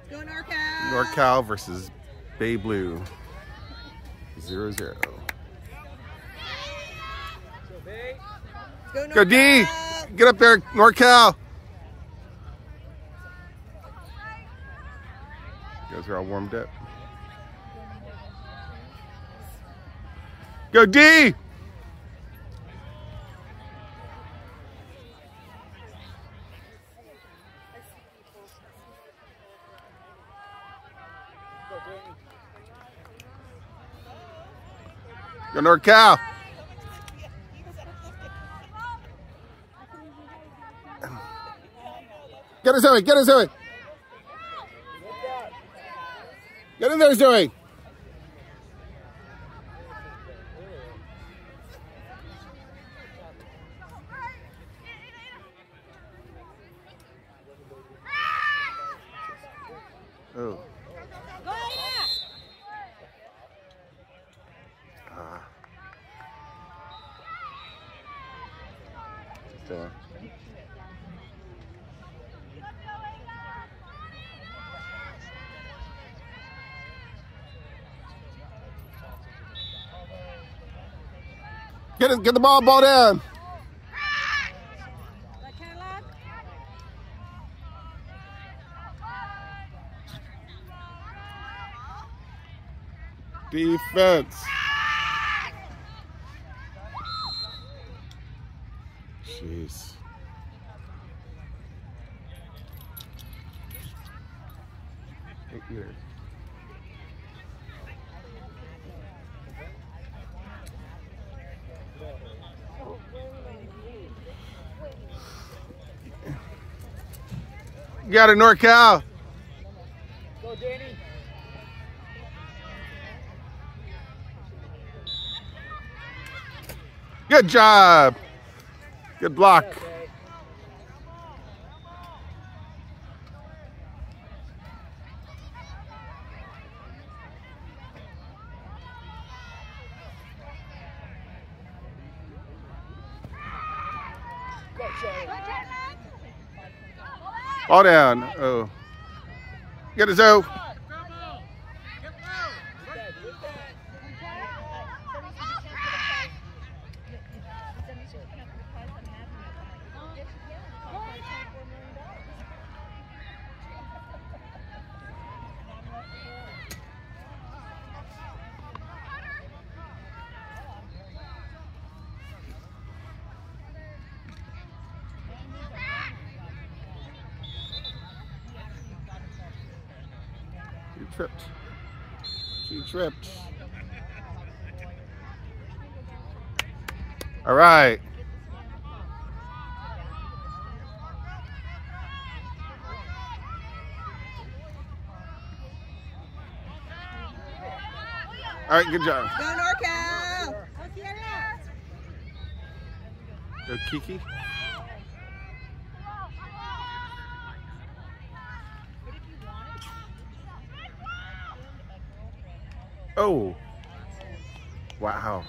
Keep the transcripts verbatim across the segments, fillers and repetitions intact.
Go NorCal. NorCal versus Bay Blue. Zero zero. Go, Go D! Get up there, NorCal! You guys are all warmed up. Go D! Go NorCal! Get it, Zoe! Get it, Zoe! Get in there, Zoe! Oh. Ah. Just, uh, Get it, get the ball, ball down. Defense. Jeez. Eight years. You got it, NorCal. Go, Danny. Good job. Good block. All down. Oh. Get it, Zoe. She tripped. She tripped. All right. All right, good job. Go NorCal. Go Kiki. Oh, wow.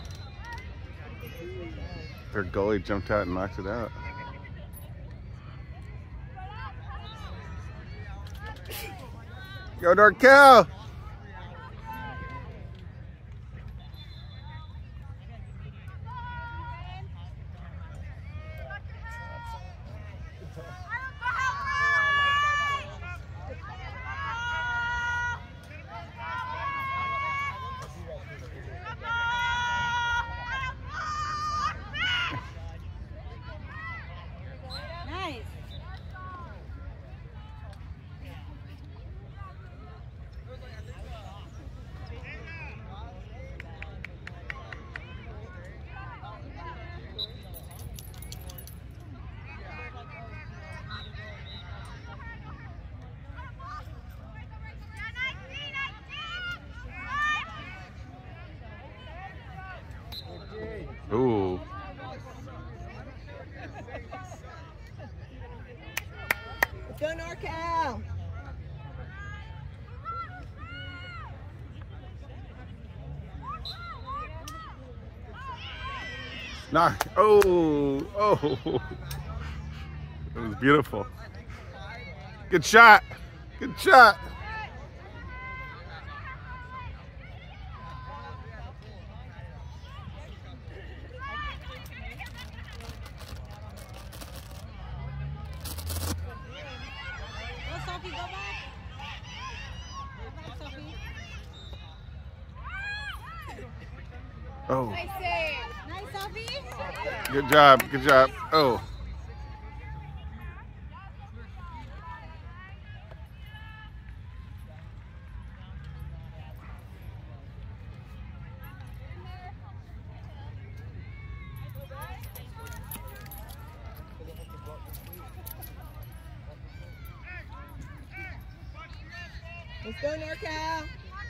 Their goalie jumped out and knocked it out. Go NorCal! Ooh. Go NorCal. Nah. Oh. Oh. It was beautiful. Good shot. Good shot. Sophie, go back. Go back, Sophie. Oh. Nice save. Nice, Sophie. Good job. Good job. Oh. Let's go, NorCal.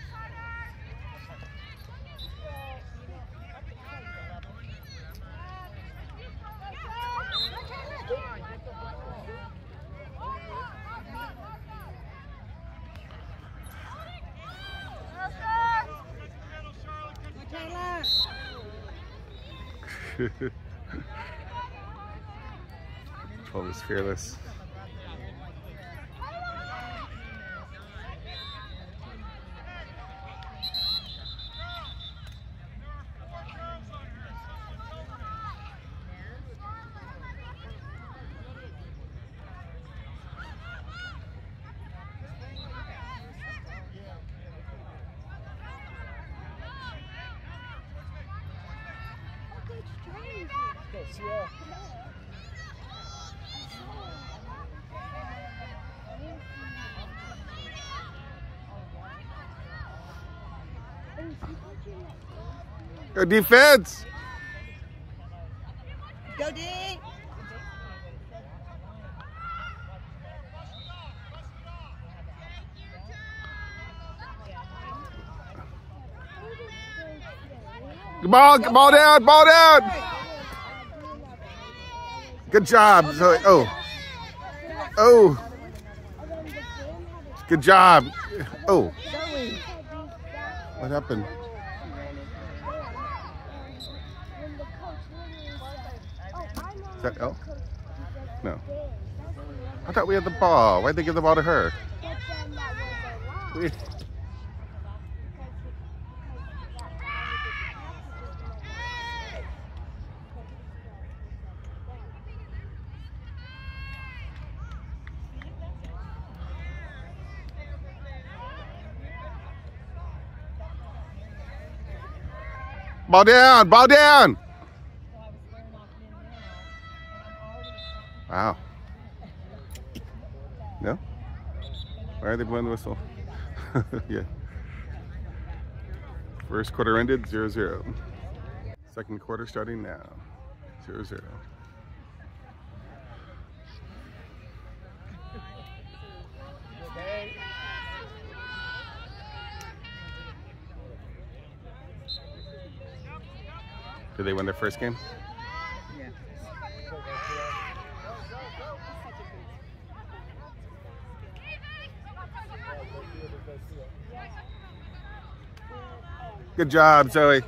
twelve is fearless. Go, Sierra. Good defense. Go, D. Ball, ball down, ball down. Good job, Zoe. Oh. Oh. Good job. Oh. What happened? Is that elk? No. I thought we had the ball. Why'd they give the ball to her? We Ball down, ball down. Wow. No? Why are they blowing the whistle? Yeah. First quarter ended zero zero. Second quarter starting now. zero zero. Okay. Did they win their first game? Yeah. Good job, Zoe.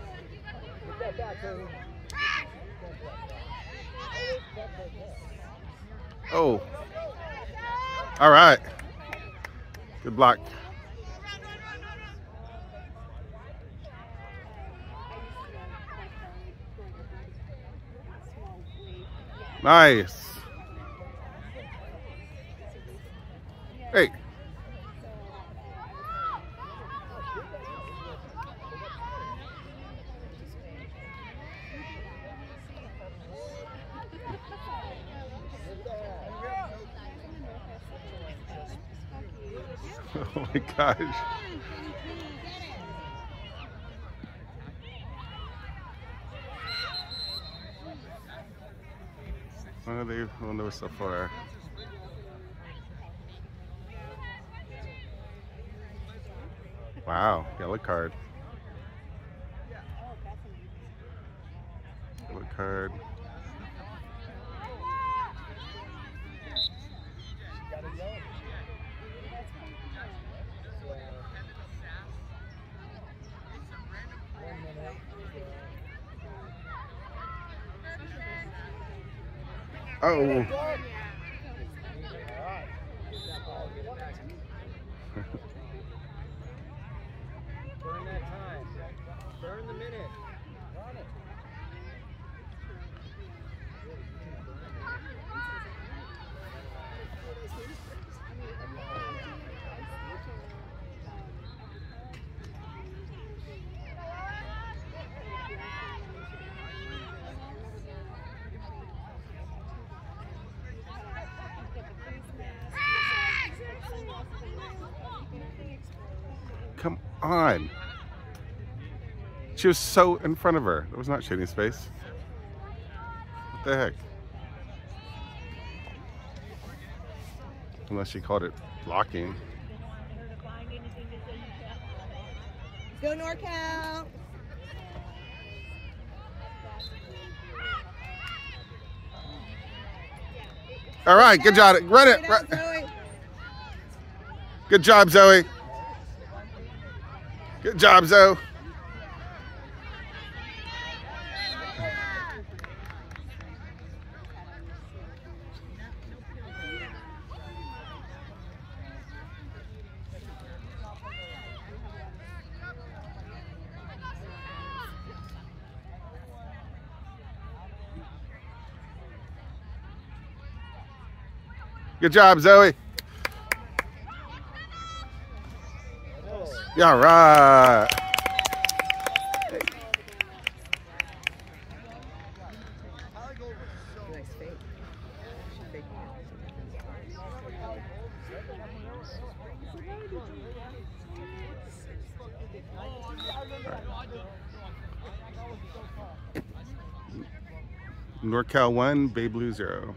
Oh. All right. Good block. Nice. Hey. Oh my gosh. What are they on the whistle for? Wow, yellow card. Yellow card. Oh. Burn that time. Burn the minute. Run it. come on. She was so in front of her. That was not shading space. What the heck? Unless she called it blocking. Let's go NorCal. All right, good job. Run it. Run. Good job, Zoe. Good job, Zoe. Good job, Zoe. Yeah, all right. Nice fake. She's faking it. NorCal one, Bay Blue zero.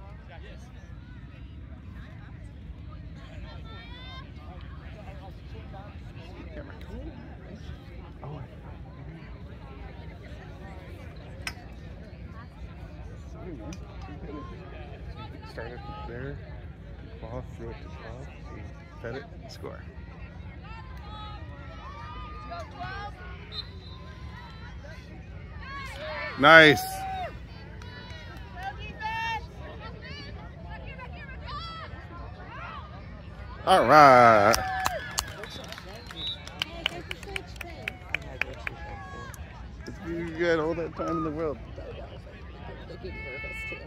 Start it there, ball, throw it to twelve, set it, score. Nice. All right. You got all that time in the world. Looking nervous too.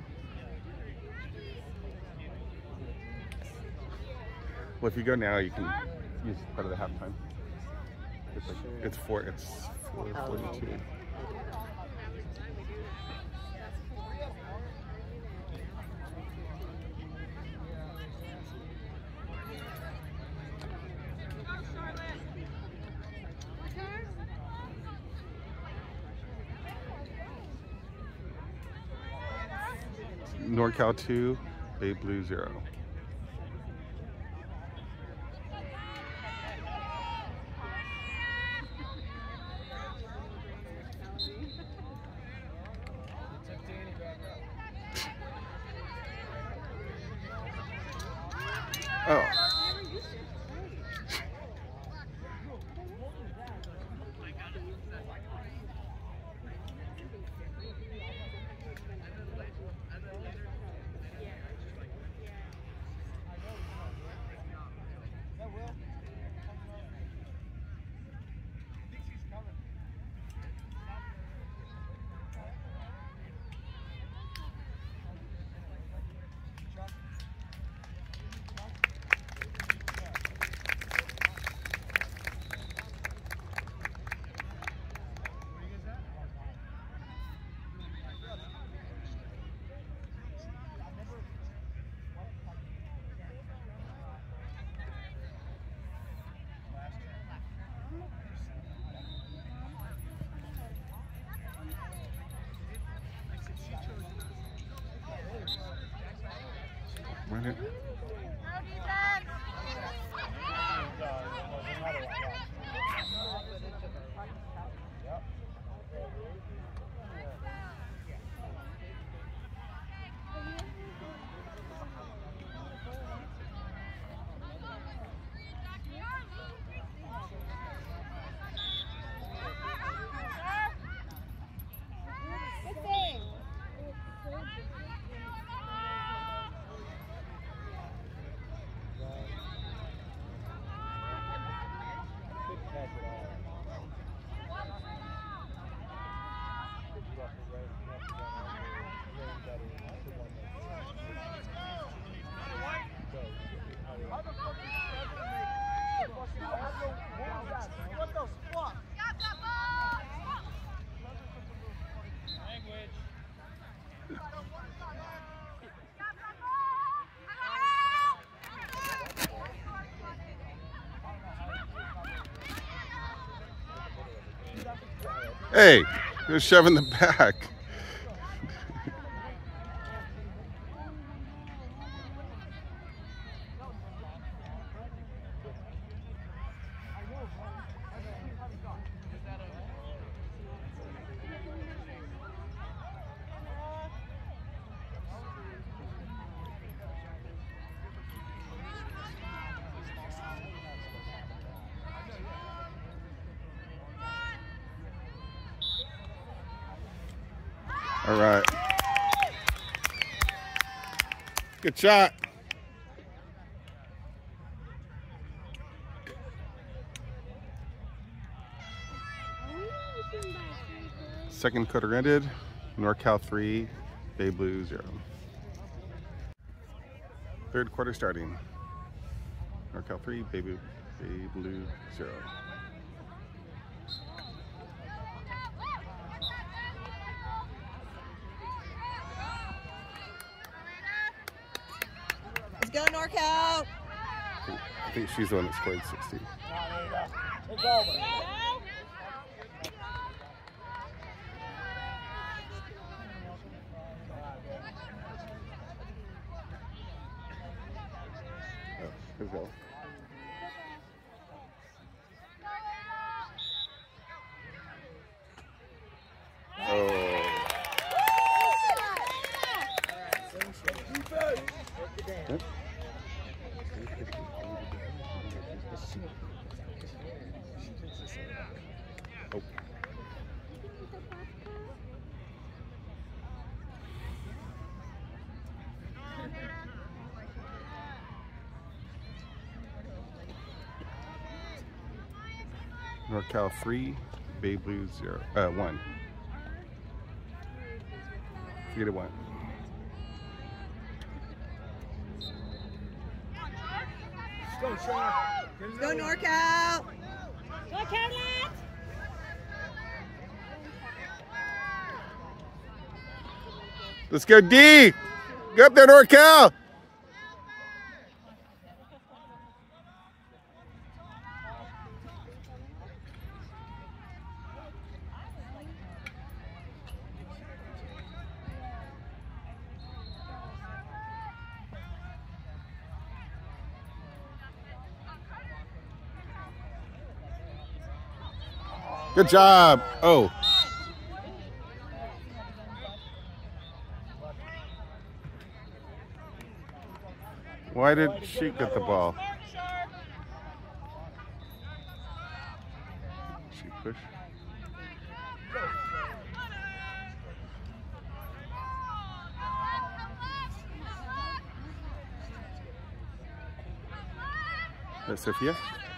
Well, if you go now, you can use part of the halftime. It's like, it's four. It's four forty-two. NorCal two, Bay Blue zero. Oh. Run it. Hey, you're shoving the back. All right. Good shot. Second quarter ended. NorCal three, Bay Blue zero. Third quarter starting. NorCal three, Bay Blue, Bay Blue zero. Let's go, NorCal. I think she's the one that scored sixty. It's over. Oh, good goal. Oh. Yep. Oh. NorCal three, Bay Blue zero. Uh, one. Three to one. Go, Sean. Let's go, NorCal. Go, Carolette! Let's go D. Go up there, NorCal. Good job. Oh. Why did she get the ball? She push. That's Sophia.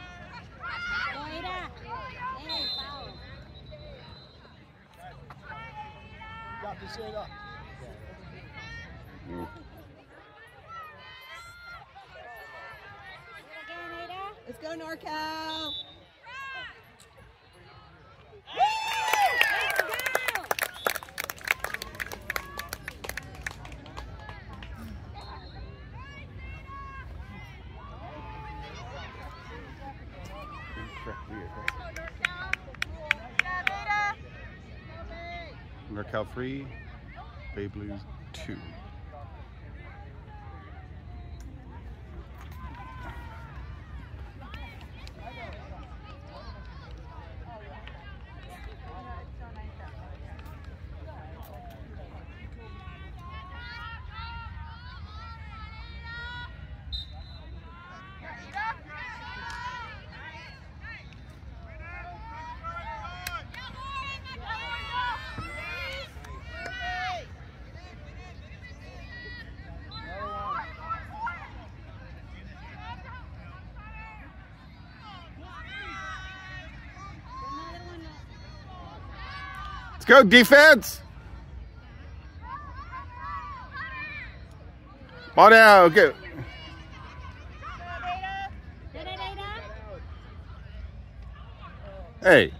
Mm. Let's go, NorCal. NorCal three, Bay Blues two. Let's go, defense! Ball down, okay. Hey.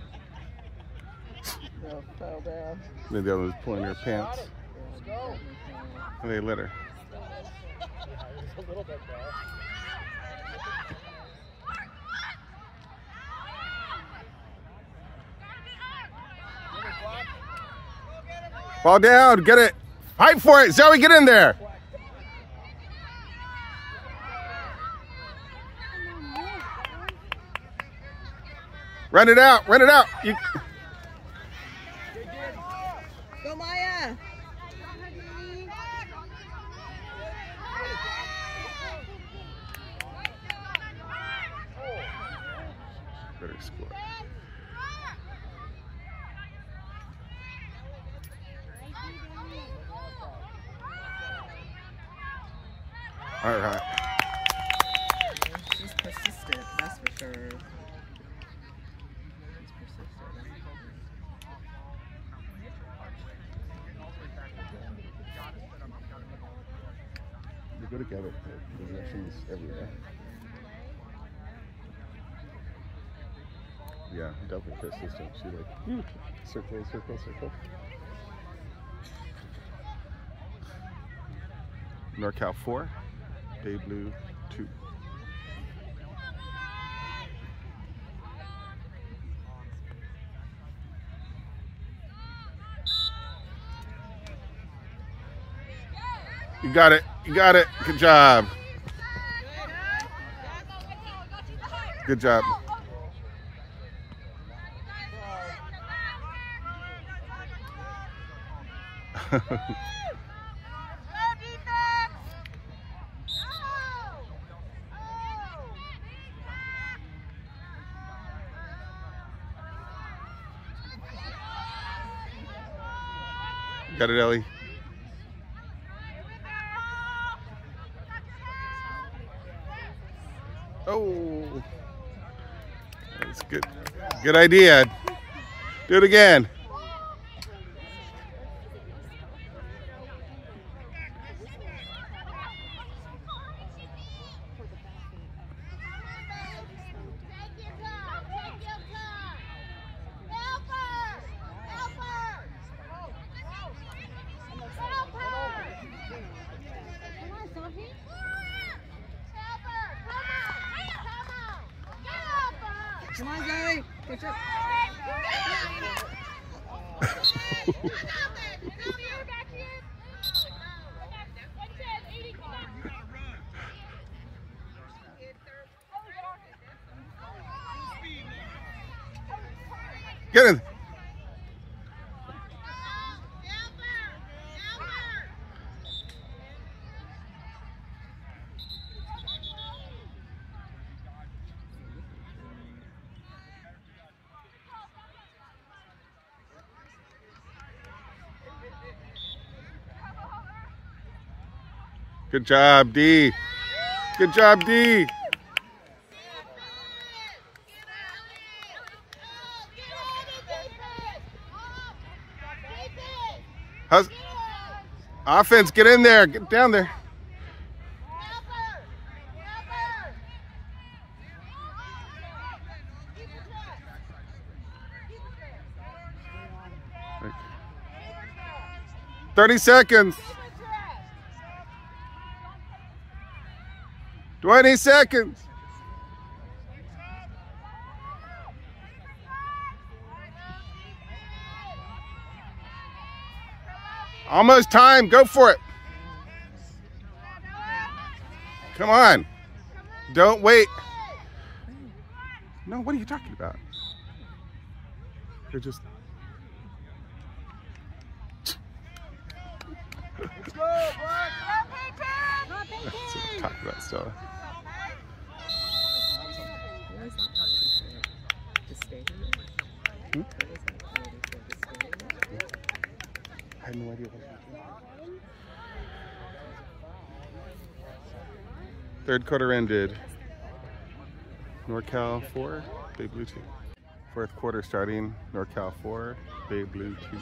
No, fell down. Maybe the other was pulling her pants. Let's go. And they let her. It's a little bit there. Ball down. Get it. Fight for it. Zoe, get in there. Run it out. Run it out. You... Go, Maya. Better score. All right. She's persistent, that's for sure. She's persistent. They go together. Possessions everywhere. Yeah, definitely persistent. She like hmm. circle, circle, circle. NorCal four, Bay Blue two. You got it. You got it. Good job. Good job. Got it, Ellie. Oh, that's good. Good idea. Do it again. Come on, Zoe. Push it. Get in. Good job, D. Good job, D. How's offense? Get in there. Get down there. Thirty seconds. Twenty seconds. Almost time. Go for it. Come on. Don't wait. No, what are you talking about? They're just... Let's go, Black. That's what I'm talking about, Stella. Hmm? I have no idea what happened. Third quarter ended. NorCal four, Bay Blue two. Fourth quarter starting. NorCal four, Bay Blue two.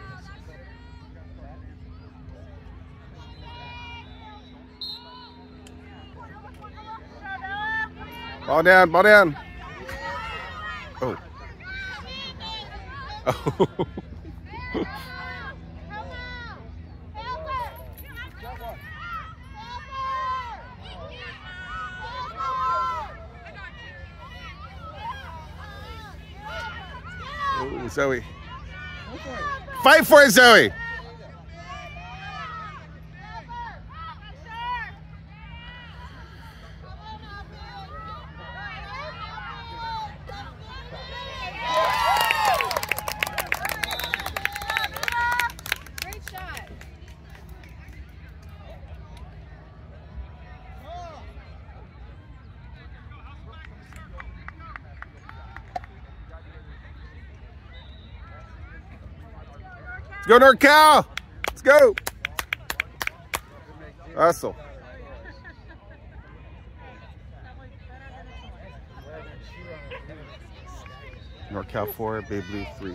Ball down, ball down. Oh. Oh. Oh, Zoe. Fight for it, Zoe. Go NorCal! Let's go! Hustle. NorCal four, Bay Blue three.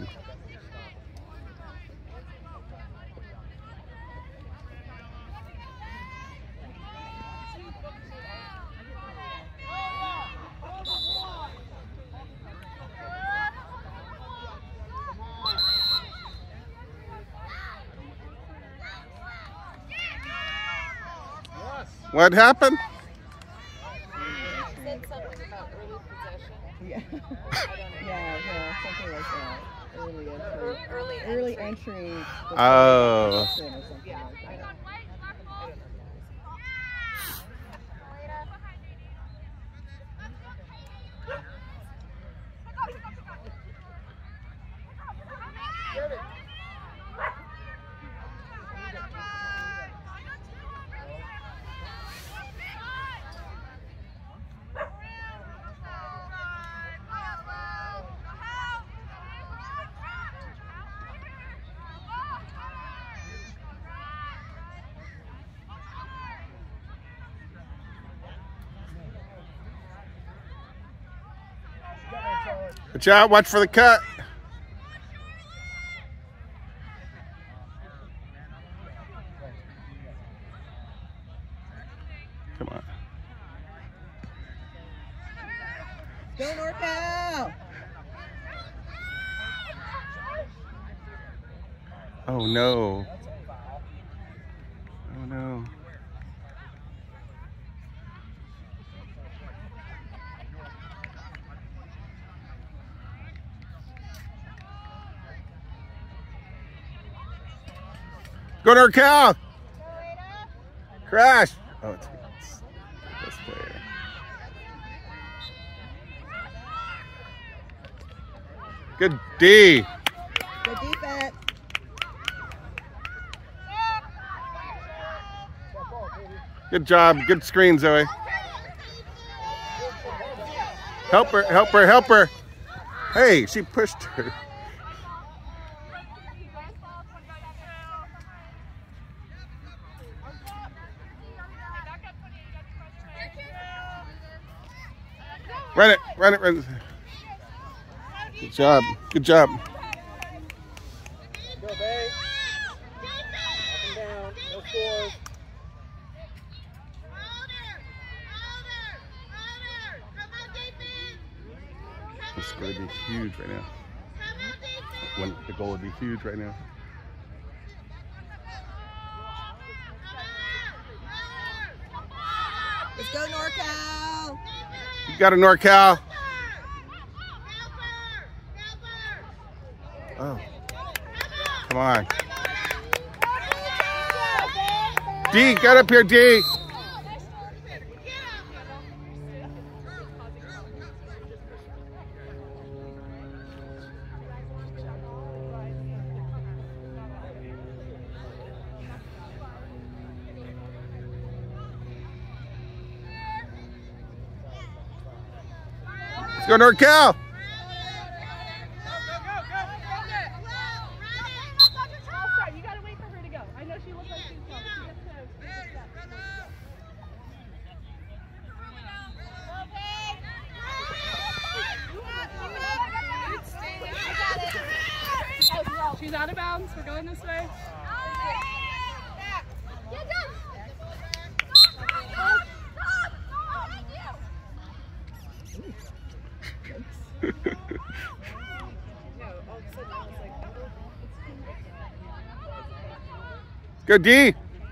What happened? Said something about early possession. Yeah. yeah, yeah, something like that. Early entry. Early, Early entry. Oh. Or something Yeah, like I that. don't, I don't know. Watch out, watch for the cut. Come on. Go NorCal! Oh no. Oh no. Go NorCal! Crash! Oh, it's this player. Good D. Good defense. Good job. Good screen, Zoe. Help her, help her, help her. Hey, she pushed her. Run it, run it, run it. Good job, good job. Go, babe. Up and down. No scores. The score would be huge right now. When the goal would be huge right now. Let's go NorCal! You got a NorCal. Oh. Come on. D, get up here, D. Let's go NorCal. You gotta wait for her to go. I know she looks like she's coming. She has to- She's out of bounds. We're going this way. Good D.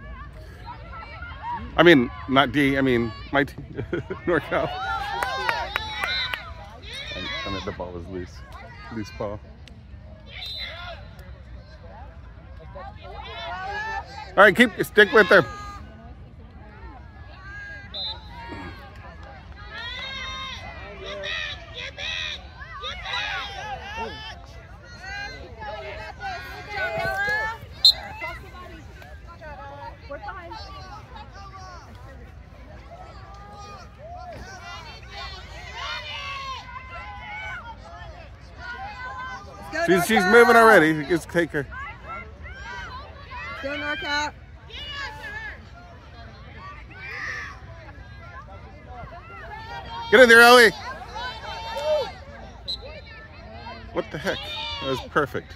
I mean, not D. I mean, my team, NorCal. And, and the ball was loose. Loose ball. All right, keep stick with her. Go She's, she's NorCal! moving already. Just take her. Go NorCal. Get in there, Ellie. What the heck? That was perfect.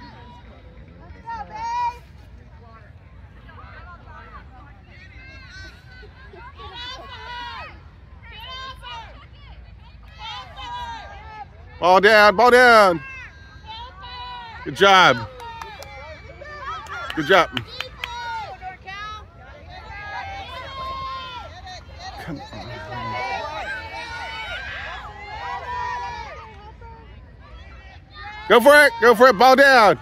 Ball down, ball down. Good job. Good job. Come on. Go for it. Go for it. Ball down.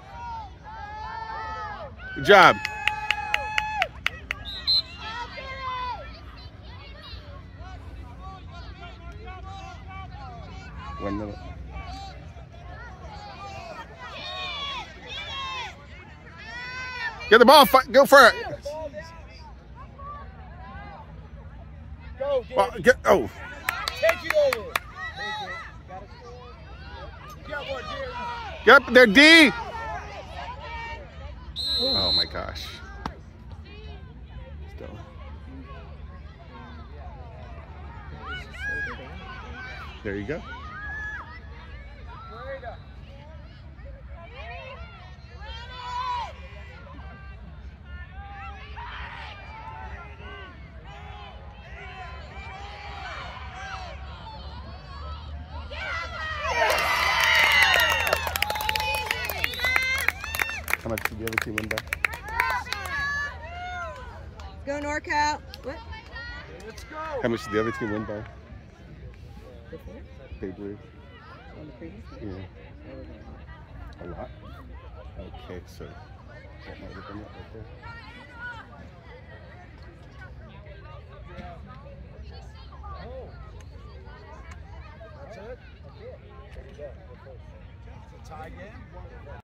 Good job. One minute. Get the ball. Go for it. Go, Ball, get, oh. Take it over. Take it. Gotta score. Get one, Jerry. Get up there, D. Oh my gosh. Still. There you go. How much did the other team win by? Go NorCal. What? Let's go. How much did the other team win by? Before? They blew. On the previous Yeah. game? A lot? Okay, so that might have been it right there. Oh. That's it? Okay. There you go. It's a tie game.